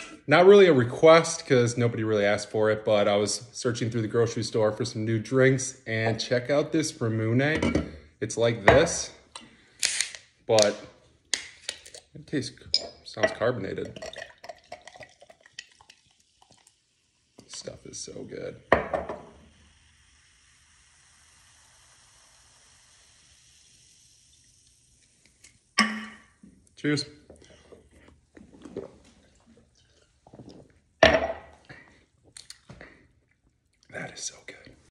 Not really a request because nobody really asked for it, but I was searching through the grocery store for some new drinks and check out this Ramune. It's like this, but it sounds carbonated. This stuff is so good. Cheers.